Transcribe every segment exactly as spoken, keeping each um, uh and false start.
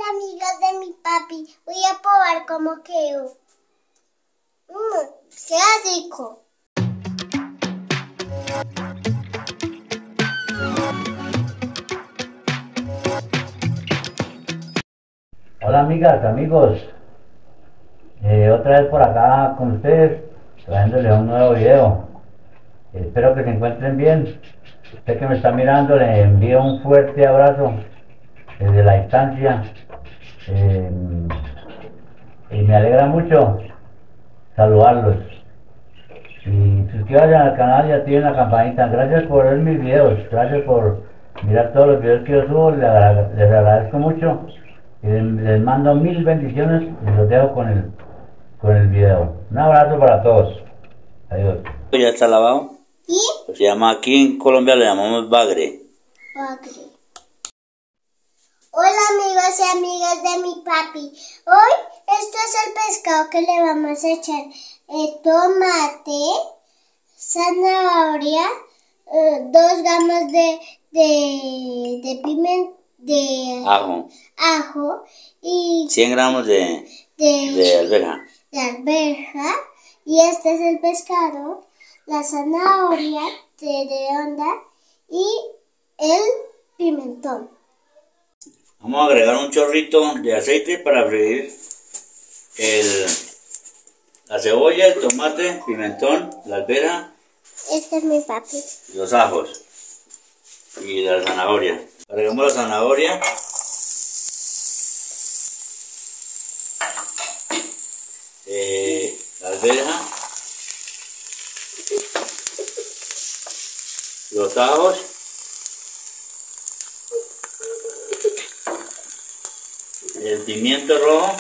amigas de mi papi. Voy a probar cómo quedó. Mmm, queda rico. Hola amigas, amigos, eh, otra vez por acá con ustedes, trayéndoles un nuevo video. Eh, espero que se encuentren bien. Usted que me está mirando, le envío un fuerte abrazo desde la distancia. Eh, y me alegra mucho saludarlos. Y suscríbanse al canal y activen la campanita. Gracias por ver mis videos, gracias por mirar todos los videos que yo subo, les, agra les agradezco mucho. Y les, les mando mil bendiciones y los dejo con el, con el video. Un abrazo para todos. Adiós. ¿Ya está lavado? ¿Sí? Pues se llama, aquí en Colombia le llamamos bagre. Bagre. Hola amigos y amigas de mi papi. Hoy esto es el pescado que le vamos a echar eh, tomate, zanahoria, eh, dos gramos de, de, de pimiento, de Ajo. ajo y cien gramos de, de, de alberja. de alberja. Y este es el pescado, la zanahoria de redonda y el pimentón. Vamos a agregar un chorrito de aceite para freír el, la cebolla, el tomate, pimentón, la alberja, Este es mi papi. los ajos y la zanahoria. Agregamos la zanahoria. Eh, la alberja, los ajos, el pimiento rojo,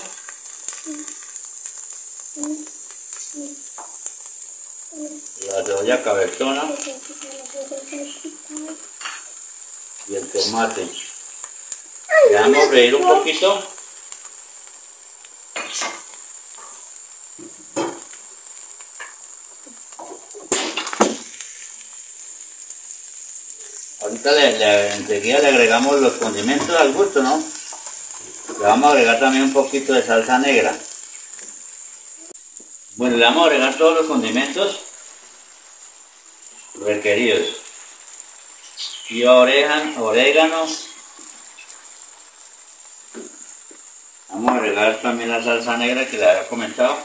la cebolla cabezona y el tomate. Dejamos freír un poquito. Ahorita le, le, enseguida le agregamos los condimentos al gusto, ¿no? Le vamos a agregar también un poquito de salsa negra. Bueno, le vamos a agregar todos los condimentos requeridos. Y orégano, orégano. Vamos a agregar también la salsa negra que le había comentado.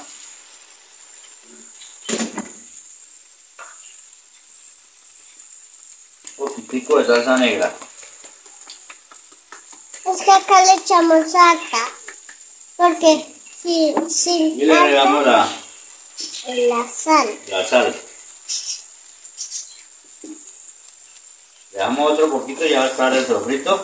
Un poquitico de salsa negra. Es que acá le echamos salsa, porque si, si Y le agregamos la, la sal. la sal. Le damos otro poquito y ya va a estar el sofrito.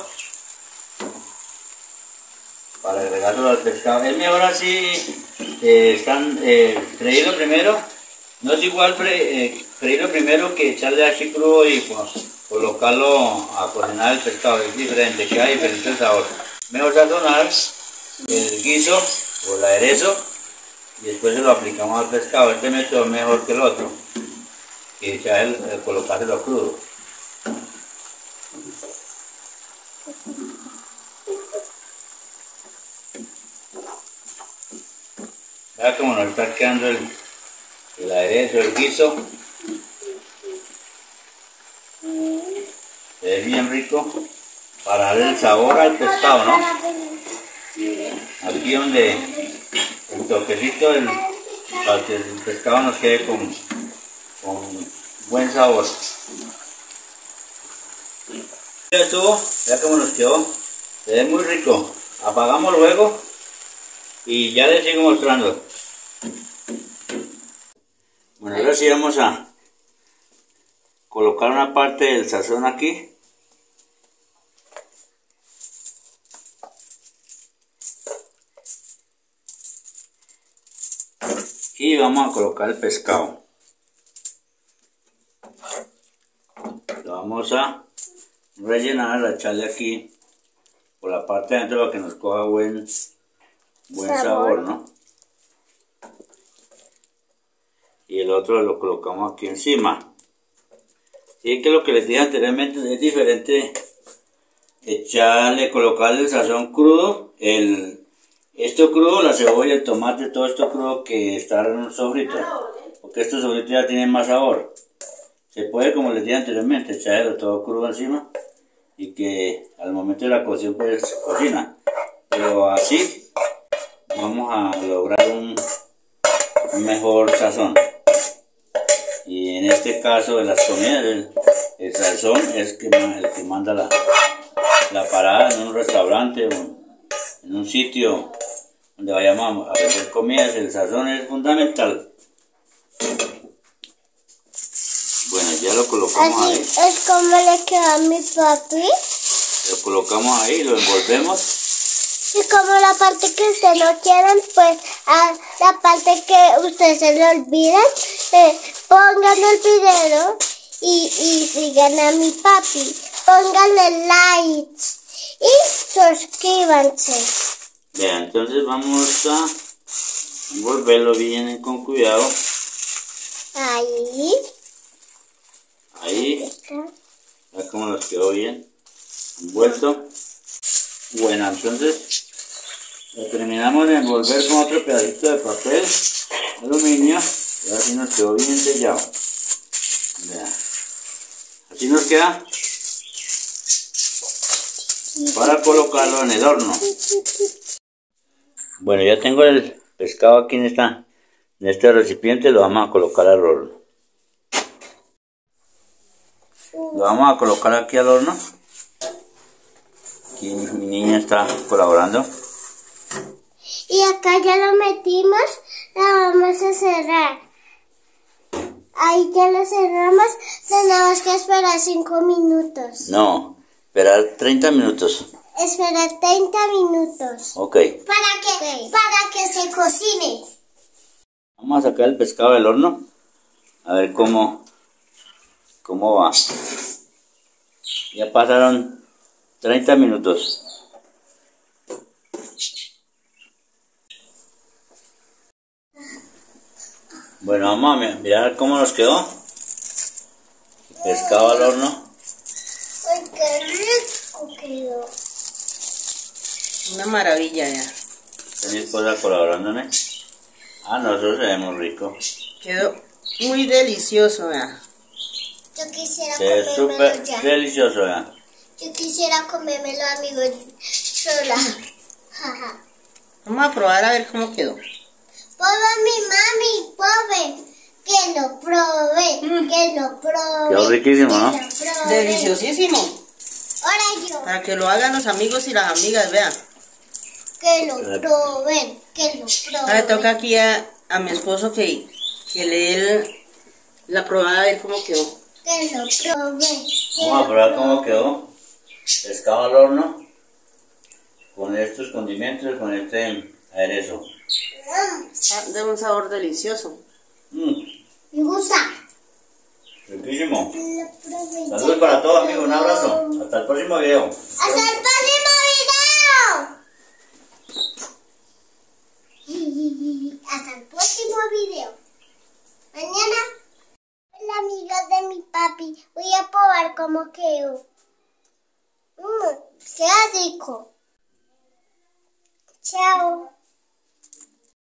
Para agregarlo al pescado. Es mejor así, eh, están eh, freírlo primero. No es igual fre, eh, freírlo primero que echarle así crudo y pues, colocarlo a cocinar el pescado. Es diferente, queda diferente el sabor. Mejor sazonar el guiso o el aderezo y después se lo aplicamos al pescado. Este método es mejor que el otro, que echar el, el colocárselo crudo. Vea como nos está quedando el, el aderezo, el guiso. Es bien rico para darle el sabor al pescado, ¿no? Aquí donde el toquecito del, para que el pescado nos quede con, con buen sabor. Ya estuvo, vea cómo nos quedó. Se ve muy rico. Apagamos luego y ya les sigo mostrando. Bueno, ahora sí vamos a colocar una parte del sazón aquí. Y vamos a colocar el pescado. Lo vamos a rellenar, a echarle aquí por la parte de adentro para que nos coja buen, buen sabor, sabor, ¿no? Y el otro lo colocamos aquí encima. Sí, que lo que les dije anteriormente es diferente echarle, colocarle el sazón crudo, el, esto crudo, la cebolla, el tomate, todo esto crudo que está en un sofrito, porque estos sofritos ya tienen más sabor. Se puede, como les dije anteriormente, echarle todo crudo encima y que al momento de la cocción pues se cocina, pero así vamos a lograr un, un mejor sazón. Y en este caso de las comidas, el, el sazón es que, el que manda la, la parada en un restaurante o en un sitio donde vayamos a vender comidas. El sazón es fundamental. Bueno, ya lo colocamos Así ahí. es como le quedó a mi papi. Lo colocamos ahí, lo envolvemos. Y como la parte que ustedes no quieran, pues a la parte que ustedes se le olviden, eh, pongan el video y, y sigan a mi papi. Pónganle likes y suscríbanse. Vean, entonces vamos a envolverlo bien con cuidado. Ahí. Ahí. Ya como nos quedó bien envuelto. Bueno, entonces lo terminamos de envolver con otro pedacito de papel aluminio y así nos quedó bien sellado. Vean. Así nos queda para colocarlo en el horno. Bueno, ya tengo el pescado aquí en, esta, en este recipiente, lo vamos a colocar al horno. Lo vamos a colocar aquí al horno. Aquí mi niña está colaborando. Y acá ya lo metimos, la vamos a cerrar. Ahí ya lo cerramos, tenemos que esperar cinco minutos. No, esperar treinta minutos. Esperar treinta minutos. Ok. ¿Para qué? Para que se cocine. Vamos a sacar el pescado del horno. A ver cómo, cómo va. Ya pasaron treinta minutos. Bueno, vamos a mirar cómo nos quedó el pescado al horno. ¡Ay, qué rico quedó! Una maravilla ya. Está mi esposa colaborándome. Ah, no, eso se ve muy rico. Quedó muy delicioso ya. Yo quisiera Se ve comérmelo súper ya. delicioso ya. Yo quisiera comérmelo, amigo, sola. Vamos a probar a ver cómo quedó. Pobre mi mami, pobre. Que lo probé, Mm. que lo probé. Quedó riquísimo, ¿no? Que lo probé. Deliciosísimo. Ahora yo. Para que lo hagan los amigos y las amigas, vean. Que lo probé, que lo probé. Ahora le toca aquí a, a mi esposo que, que le dé el- la probada a ver cómo quedó. Que lo probé. que Vamos a lo probar cómo probé. quedó. Pescado al horno. Con estos condimentos, con este aderezo. Mm, Ah, de un sabor delicioso. Mmm, Me gusta. riquísimo. Que lo probé. Saludos para todos, amigos. Un abrazo. Hasta el próximo video. Hasta el próximo video. Hasta el próximo video. Mañana. Hola, amigos de mi papi. Voy a probar cómo quedó. Mmm, queda rico. Chao.